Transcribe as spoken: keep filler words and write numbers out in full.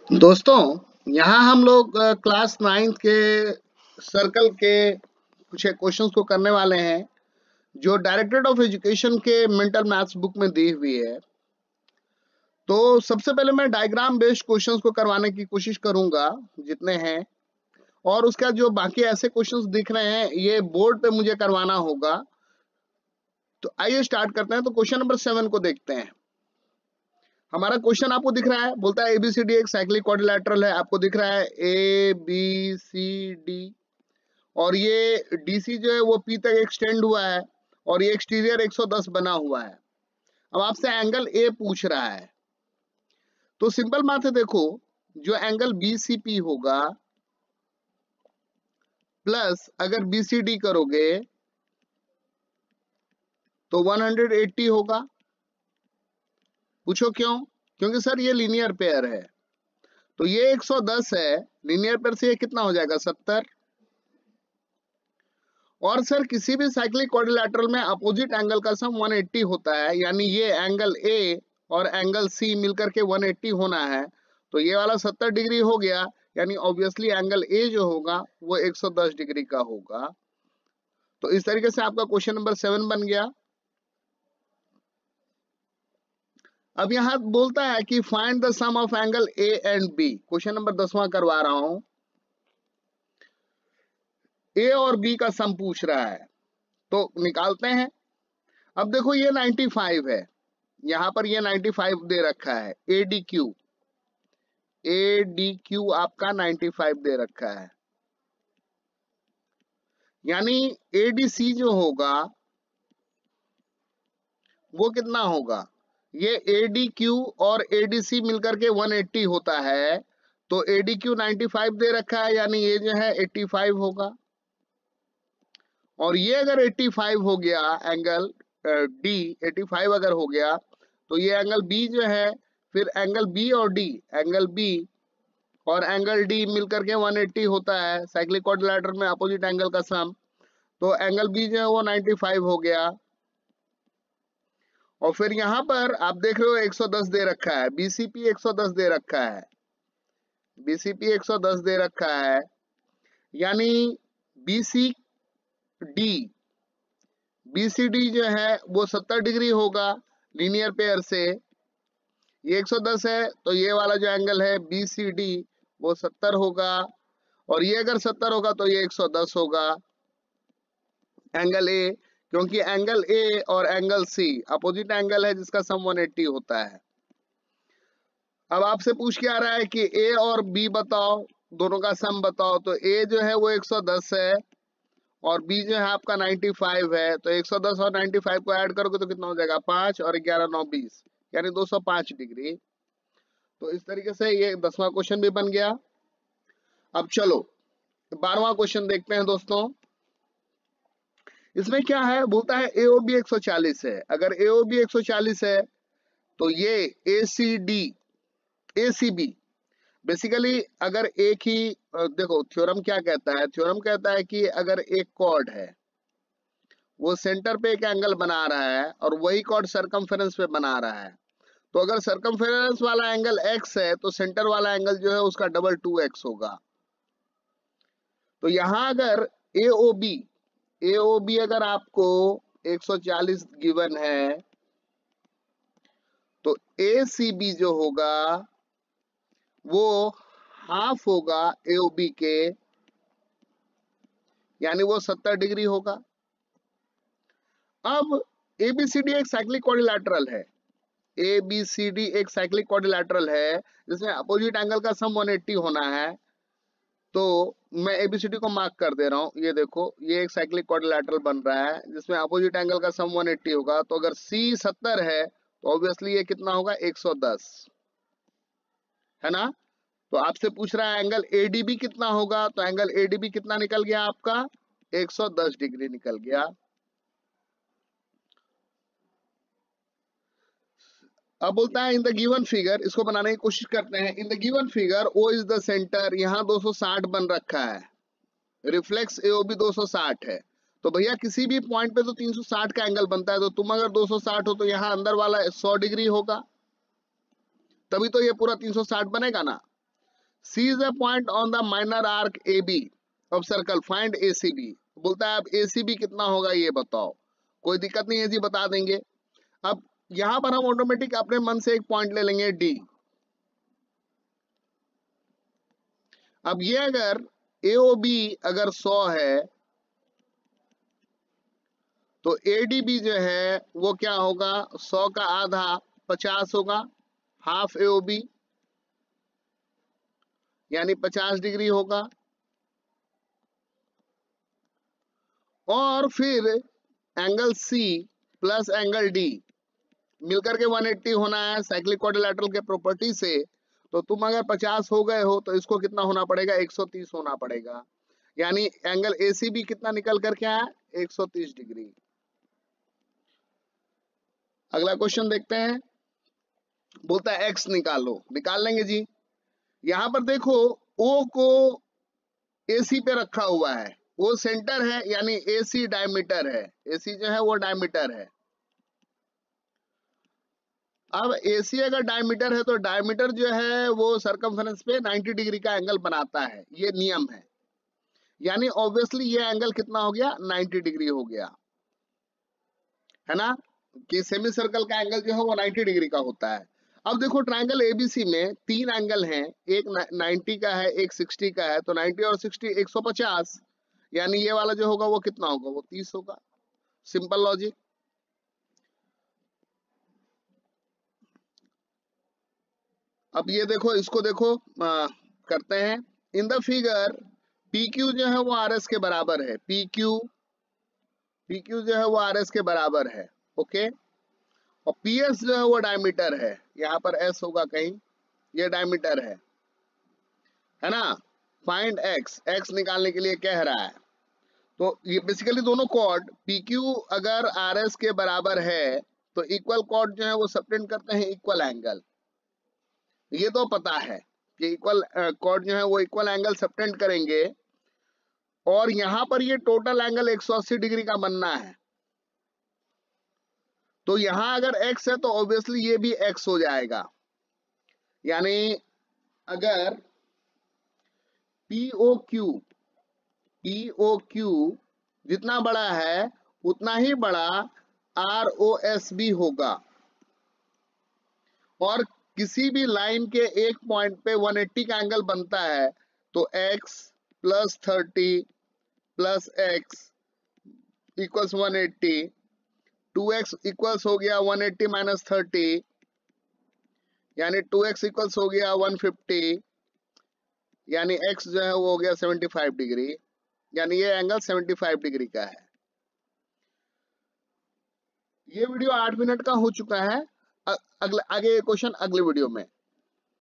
दोस्तों, यहाँ हम लोग अ, क्लास नाइन्थ के सर्कल के कुछ क्वेश्चंस को करने वाले हैं जो डायरेक्टरेट ऑफ एजुकेशन के मेंटल मैथ्स बुक में दी हुई है। तो सबसे पहले मैं डायग्राम बेस्ड क्वेश्चंस को करवाने की कोशिश करूंगा जितने हैं, और उसका जो बाकी ऐसे क्वेश्चंस दिख रहे हैं ये बोर्ड पे मुझे करवाना होगा। तो आइए स्टार्ट करते हैं। तो क्वेश्चन नंबर सेवन को देखते हैं। हमारा क्वेश्चन आपको दिख रहा है, बोलता है एबीसीडी एक साइक्लिक क्वाड्रिलेटरल है। आपको दिख रहा है ए बी सी डी, और ये डीसी जो है वो पी तक एक्सटेंड हुआ है, और ये एक्सटीरियर एक सौ दस बना हुआ है। अब आपसे एंगल ए पूछ रहा है, तो सिंपल बात है, देखो जो एंगल बीसीपी होगा प्लस अगर बीसीडी करोगे तो एक सौ अस्सी होगा। पूछो क्यों? क्योंकि सर ये लीनियर पेयर है, तो ये एक सौ दस है, लीनियर पेयर से ये कितना हो जाएगा सत्तर। और सर किसी भी साइक्लिक क्वाड्रिलेटरल में अपोजिट एंगल का सम एक सौ अस्सी होता है, यानी ये एंगल ए और एंगल सी मिलकर के एक सौ अस्सी होना है। तो ये वाला सत्तर डिग्री हो गया, यानी ऑब्वियसली एंगल ए जो होगा वो एक सौ दस डिग्री का होगा। तो इस तरीके से आपका क्वेश्चन नंबर सेवन बन गया। अब यहां बोलता है कि find the sum of angle A and B. Question number दसवां करवा रहा हूं। ए और बी का सम पूछ रहा है, तो निकालते हैं। अब देखो ये पचानवे है, यहां पर ये पचानवे दे रखा है। A D Q A D Q आपका पचानवे दे रखा है, यानी एडीसी जो होगा वो कितना होगा? ये एडीक्यू और एडीसी मिलकर के एक सौ अस्सी होता है। तो एडीक्यू पचानवे दे रखा है, यानी ये जो है पचासी होगा। और ये अगर पचासी हो गया एंगल डी, पचासी अगर हो गया तो ये एंगल बी जो है, फिर एंगल बी और डी, एंगल बी और एंगल डी मिलकर के एक सौ अस्सी होता है साइक्लिक क्वाड्रिलेटरल में अपोजिट एंगल का सम। तो एंगल बी जो है वो पचानवे हो गया। और फिर यहां पर आप देख रहे हो एक सौ दस दे रखा है, बीसीपी एक सौ दस दे रखा है, बीसीपी एक सौ दस दे रखा है, यानी बीसी डी बीसीडी जो है वो सत्तर डिग्री होगा लीनियर पेयर से। ये एक सौ दस है, तो ये वाला जो एंगल है बीसीडी वो सत्तर होगा, और ये अगर सत्तर होगा तो ये एक सौ दस होगा एंगल ए, क्योंकि एंगल ए और एंगल सी अपोजिट एंगल है जिसका सम एक सौ अस्सी होता है। अब आपसे पूछ के आ रहा है कि ए और बी बताओ, दोनों का सम बताओ। तो ए जो है वो एक सौ दस है और बी जो है आपका पचानवे है। तो एक सौ दस और पचानवे को ऐड करोगे तो कितना हो जाएगा? पाँच और ग्यारह नौ बीस, यानी दो सौ पाँच डिग्री। तो इस तरीके से ये दसवां क्वेश्चन भी बन गया। अब चलो बारहवां क्वेश्चन देखते हैं दोस्तों। इसमें क्या है, बोलता है एओबी एक सौ चालीस है। अगर एओबी एक सौ चालीस है तो ये एसीडी एसीबी बेसिकली अगर एक ही, देखो थ्योरम क्या कहता है, थ्योरम कहता है कि अगर एक कॉर्ड है वो सेंटर पे एक एंगल बना रहा है और वही कॉर्ड सरकमफेरेंस पे बना रहा है, तो अगर सरकमफेरेंस वाला एंगल x है तो सेंटर वाला एंगल जो है उसका डबल टू एक्स होगा। तो यहां अगर एओबी एओबी अगर आपको एक सौ चालीस गिवन है तो एसीबी जो होगा वो हाफ होगा एओबी के, यानी वो सत्तर डिग्री होगा। अब एबीसीडी एक साइक्लिक क्वाड्रिलेटरल है, एबीसीडी एक साइक्लिक क्वाड्रिलेटरल है जिसमें अपोजिट एंगल का सम एक सौ अस्सी होना है। तो मैं एबीसीडी को मार्क कर दे रहा हूं। ये देखो ये एक साइक्लिक क्वाड्रिलेटरल बन रहा है जिसमें अपोजिट एंगल का सम एक सौ अस्सी होगा। तो अगर सी सत्तर है तो ऑब्वियसली ये कितना होगा? एक सौ दस, है ना? तो आपसे पूछ रहा है एंगल एडीबी कितना होगा, तो एंगल एडीबी कितना निकल गया आपका? एक सौ दस डिग्री निकल गया। अब बोलता है इन द गिवन फिगर, इसको बनाने की कोशिश करते हैं। In the given figure O is the centre, यहाँ दो सौ साठ बन रखा है, रिफ्लेक्स एओबी दो सौ साठ है। तो भैया किसी भी पॉइंट पे तो तीन सौ साठ का एंगल बनता है, तो तुम अगर दो सौ साठ हो तो यहाँ अंदर वाला सौ डिग्री होगा, तभी तो ये पूरा तीन सौ साठ बनेगा ना। C is a point on the minor arc A B of circle, find A C B. बोलता है अब ए सी बी कितना होगा ये बताओ। कोई दिक्कत नहीं है जी, बता देंगे। अब यहां पर हम ऑटोमेटिक अपने मन से एक पॉइंट ले लेंगे डी। अब ये अगर ए ओ बी अगर सौ है तो ए डी बी जो है वो क्या होगा, सौ का आधा पचास होगा, हाफ ए ओ बी यानी पचास डिग्री होगा। और फिर angle C plus angle D मिलकर के एक सौ अस्सी होना है साइक्लिक क्वाड्रिलेटरल के प्रॉपर्टी से। तो तुम अगर पचास हो गए हो तो इसको कितना होना पड़ेगा, एक सौ तीस होना पड़ेगा। यानी एंगल ए सी बी कितना निकल करके आया, एक सौ तीस डिग्री। अगला क्वेश्चन देखते हैं। बोलता है एक्स निकालो, निकाल लेंगे जी। यहां पर देखो ओ को एसी पे रखा हुआ है, वो सेंटर है यानी एसी डायमीटर है, एसी जो है वो डायमीटर है। अब एसी अगर डायमीटर है तो डायमीटर जो है वो सरकमफेरेंस पे नब्बे डिग्री का एंगल बनाता है, ये नियम है। यानी ऑब्वियसली ये एंगल कितना हो गया, नब्बे डिग्री हो गया, है ना, कि सेमी सर्कल का एंगल जो है वो नब्बे डिग्री का होता है। अब देखो ट्रायंगल एबीसी में तीन एंगल हैं, एक नब्बे का है, एक साठ का है, तो नब्बे और साठ एक सौ पचास, यानी ये वाला जो होगा वो कितना होगा, वो तीस होगा। Simple logic. अब ये देखो, इसको देखो आ, करते हैं। In the figure P Q जो है वो आर एस के बराबर है, पी क्यू पी क्यू जो है वो आर एस के बराबर है, ओके। और पी एस जो है वो डायमीटर है, यहाँ पर एस होगा कहीं, ये डायमीटर है, है ना। फाइंड एक्स, एक्स निकालने के लिए कह रहा है। तो ये बेसिकली दोनों कॉर्ड पी क्यू अगर आर एस के बराबर है तो इक्वल कॉर्ड जो है वो सबटेंड करते हैं इक्वल एंगल। ये तो पता है कि इक्वल कॉर्ड जो है वो इक्वल एंगल सबटेंड करेंगे। और यहां पर ये टोटल एंगल एक सौ अस्सी डिग्री का बनना है, तो यहां अगर x है तो ऑब्वियसली ये भी x हो जाएगा। यानी अगर P O Q P O Q जितना बड़ा है उतना ही बड़ा आर ओ एस भी होगा। और किसी भी लाइन के एक पॉइंट पे एक सौ अस्सी का एंगल बनता है तो x plus thirty plus x equals one eighty, two x equals हो गया वन एट्टी माइनस थर्टी, यानी टू एक्स इक्वल्स हो गया वन फिफ्टी, यानी x जो है वो हो गया सेवेंटी फाइव डिग्री, यानी ये एंगल सेवेंटी फाइव डिग्री का है। ये वीडियो आठ मिनट का हो चुका है। अगले आगे क्वेश्चन अगले वीडियो में।